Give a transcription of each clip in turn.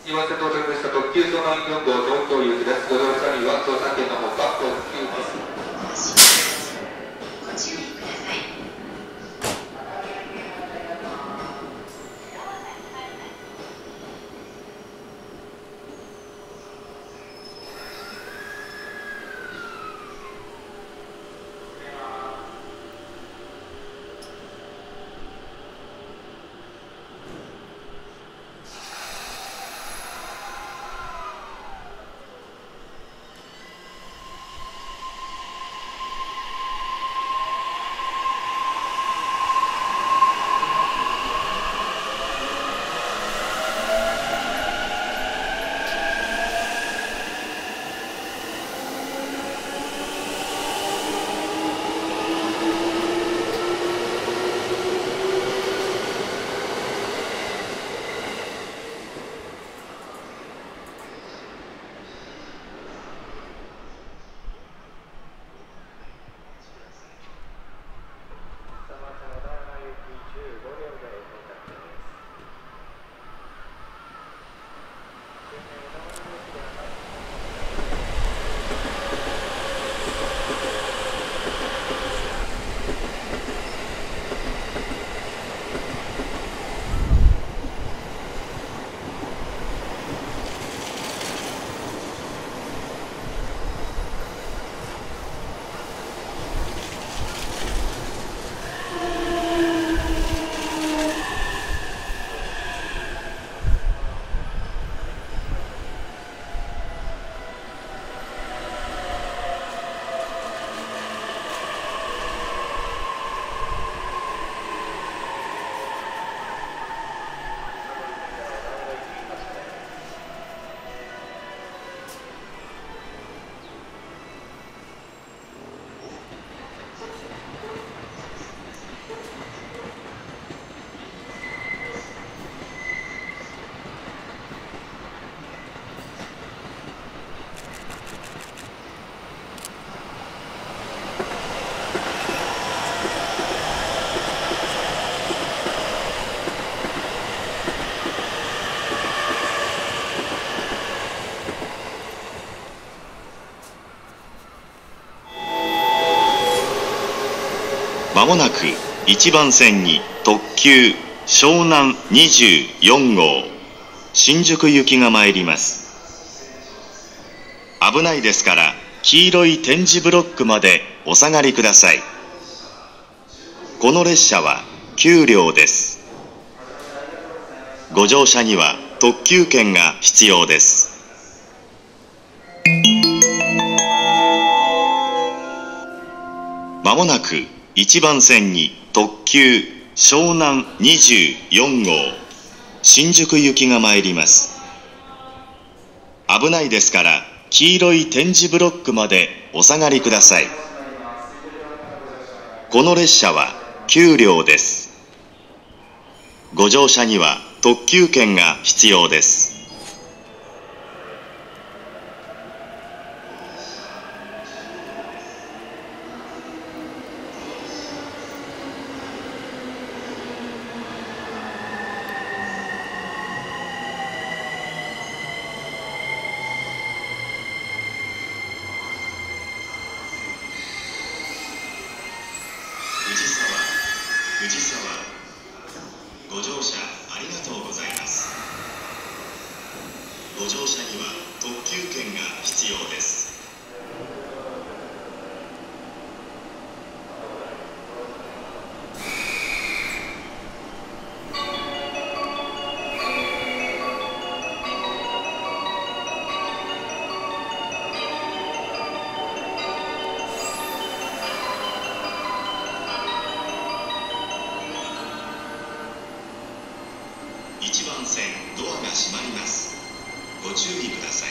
岩瀬到着でした特急湘南4号東京行きです。ご乗車には乗車券のほか特急です。 ご注意ください。 まもなく1番線に特急湘南24号新宿行きが参ります。危ないですから黄色い点字ブロックまでお下がりください。この列車は9両です。ご乗車には特急券が必要です。まもなく1番線に特急湘南24号新宿行きが参ります。危ないですから黄色い点字ブロックまでお下がりください。この列車は9両です。ご乗車には特急券が必要です。藤沢、ご乗車ありがとうございます。ご乗車には特急券が必要です。1番線ドアが閉まります。ご注意ください。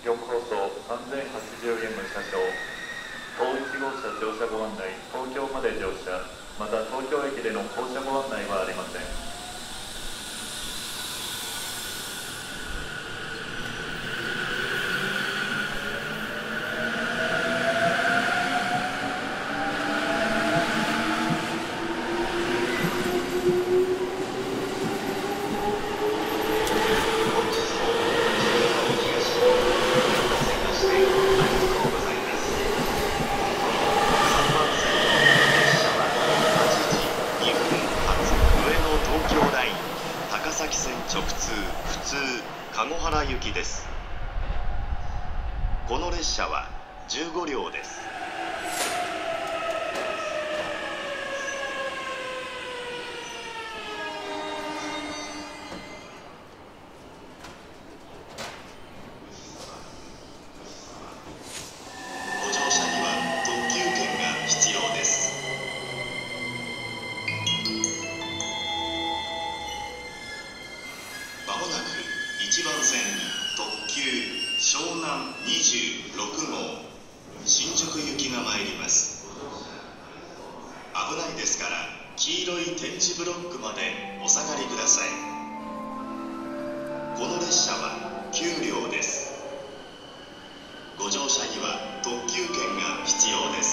4号棟3080円の車掌、東1号車乗車ご案内、東京まで乗車、また東京駅での降車ご案内はありません。 直通普通籠原行きです。この列車は15両です。ご乗車には特急券が必要です。まもなく1番線特急湘南26号新宿行きが参ります。危ないですから黄色い点字ブロックまでお下がりください。この列車は9両です。ご乗車には特急券が必要です。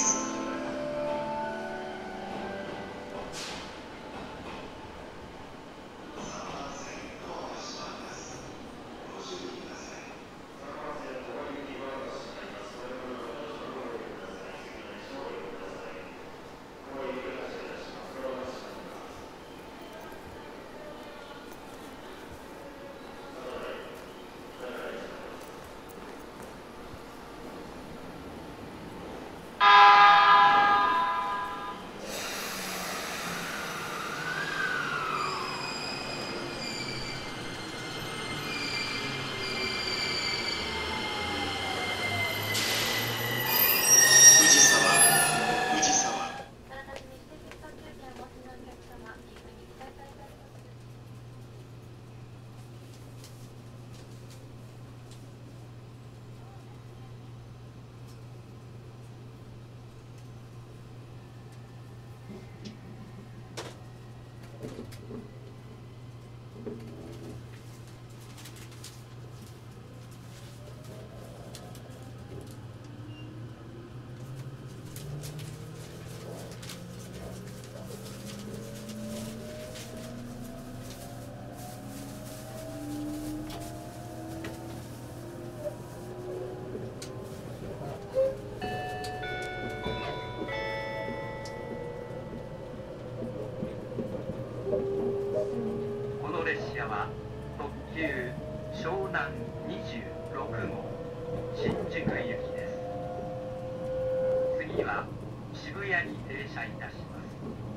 特急湘南26号新宿行きです。次は渋谷に停車いたします。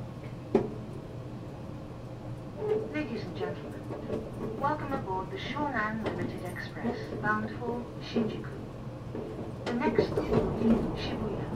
Ladies and gentlemen, welcome aboard the Shonan Limited Express bound for Shinjuku. The next stop will be Shibuya.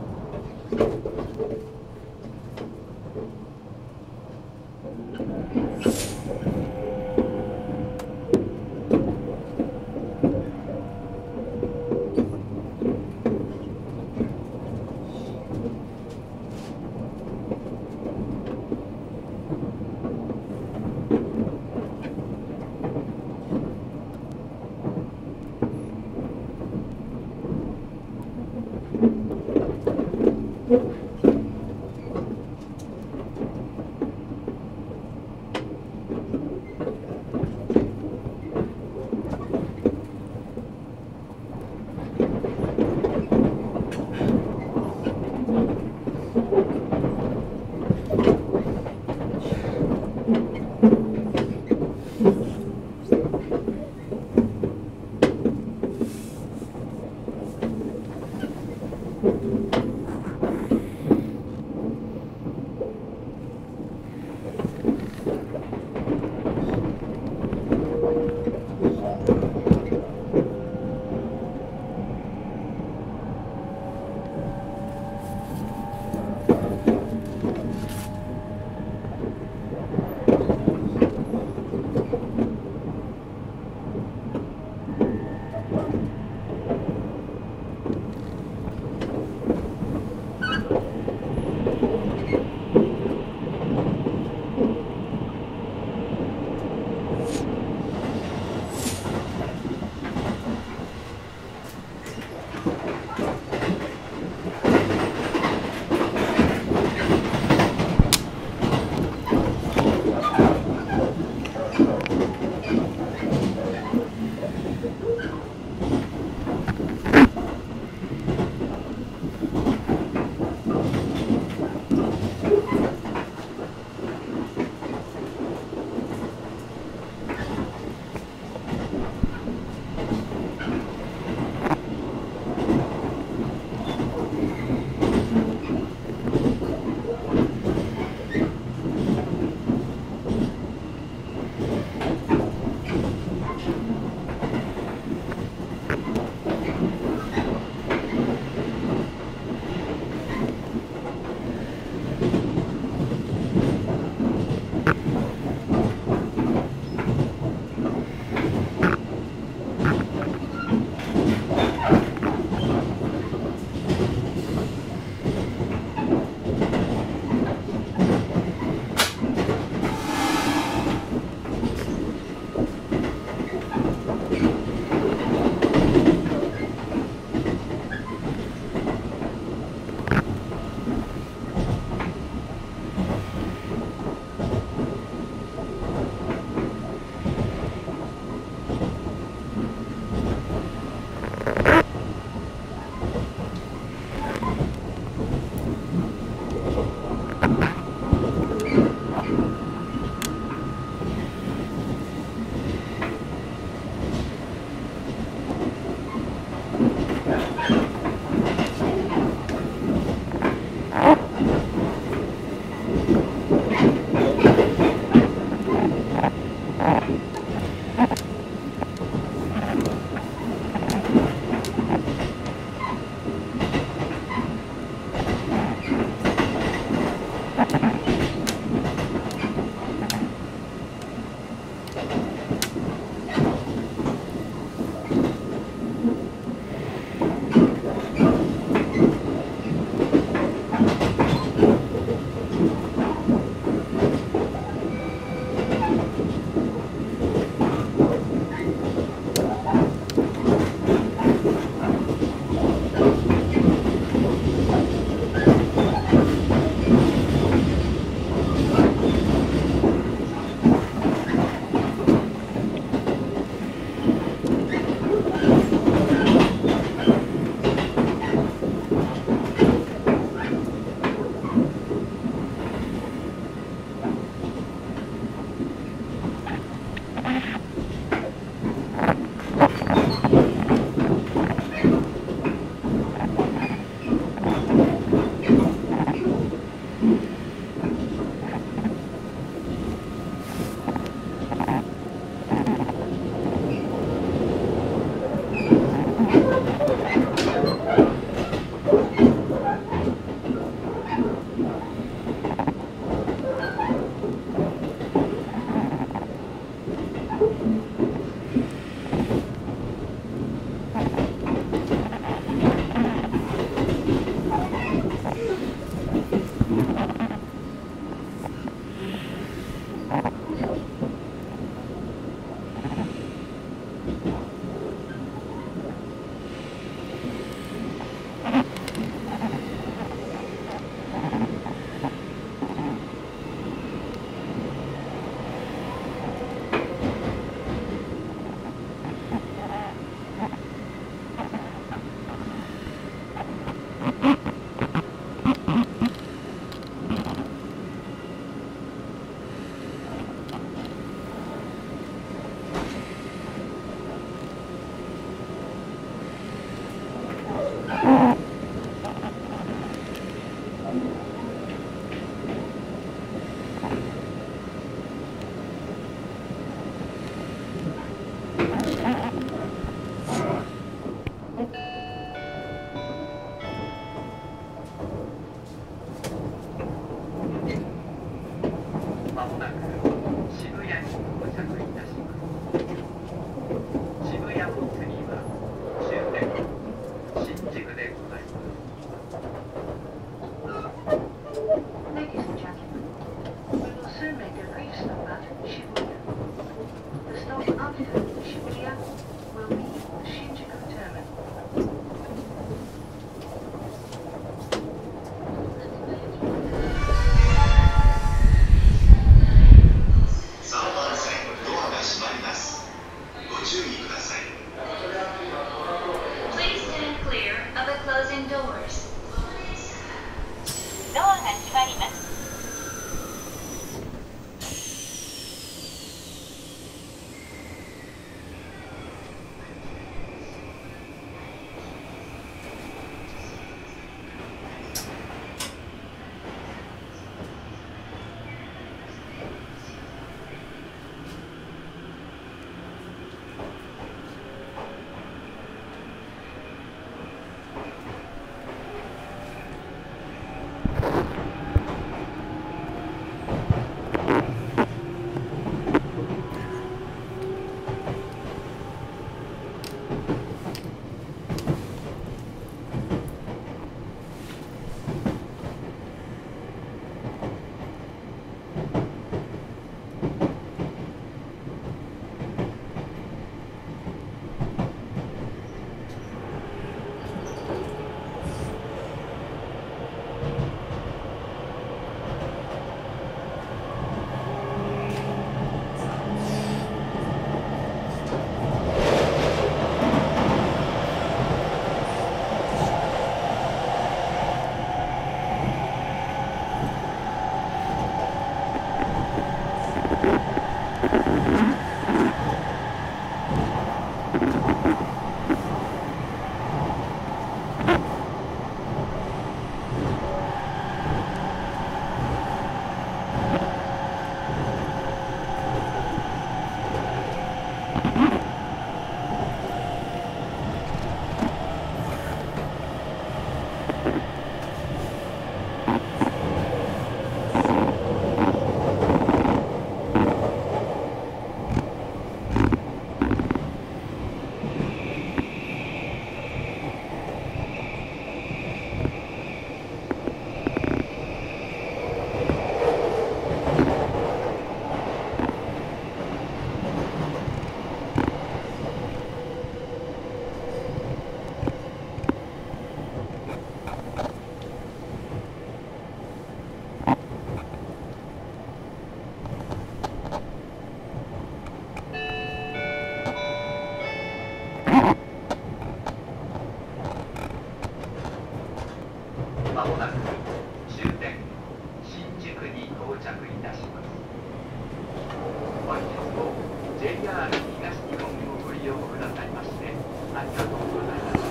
JR 東日本をご利用くださいましてありがとうございました。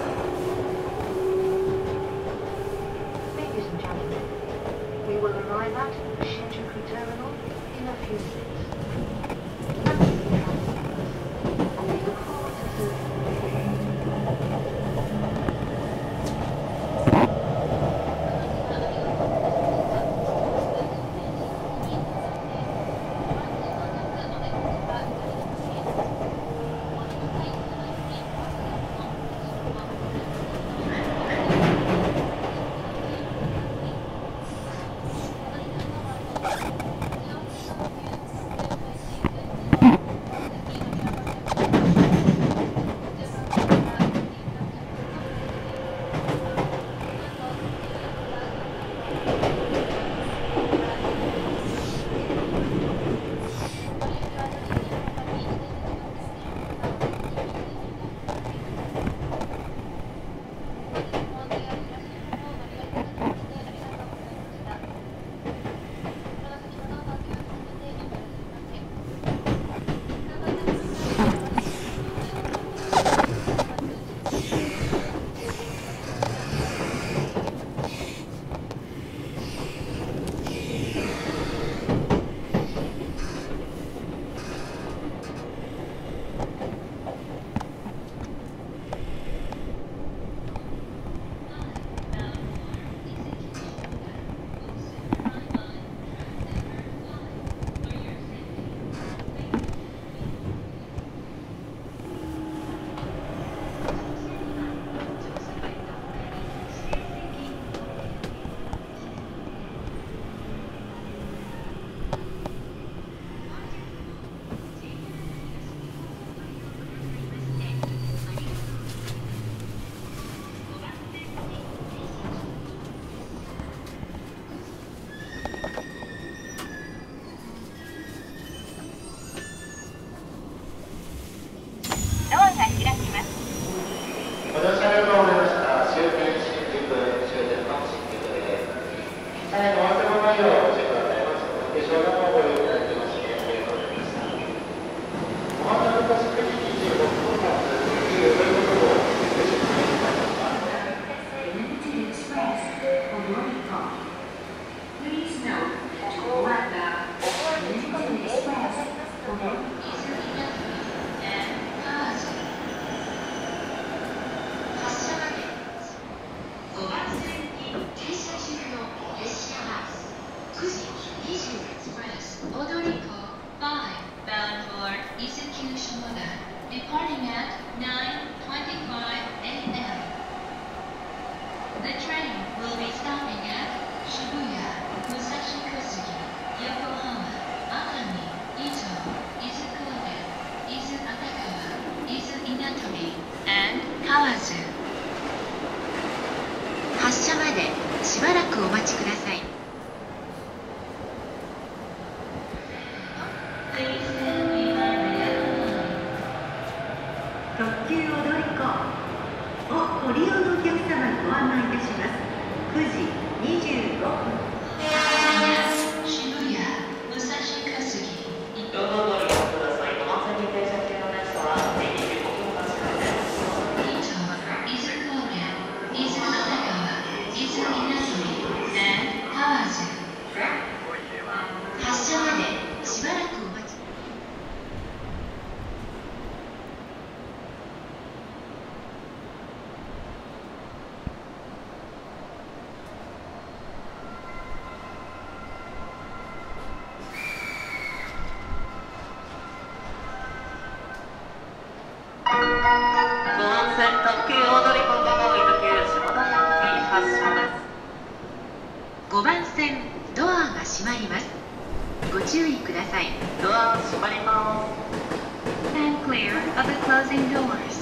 Ladies and gentlemen, we will arrive at the Shinjuku Terminal in a few minutes. Thank you for traveling with us, and we look forward to serving you. Departing at 9:25 a.m. The train will be stopping at Shibuya, Musashi Kosugi, Yokohama, Atami, Ito, Izu-Koden, Izu-Atakawa, Izu-Inatomi, and Kawazu. 発車までしばらくお待ちください。 特急踊り子をご利用のお客様にご案内いたします。9時25分。 渋谷、武蔵小杉。 どうぞご利用ください。5番線に停車中の列車は定期でおお待ちください。 伊東、伊豆高原、伊豆熱川、伊豆稲取、and 河津。発車までしばらくお待ち。5番線ドアが閉まります。ご注意ください。 ドア閉まります。 Stand clear of the closing doors.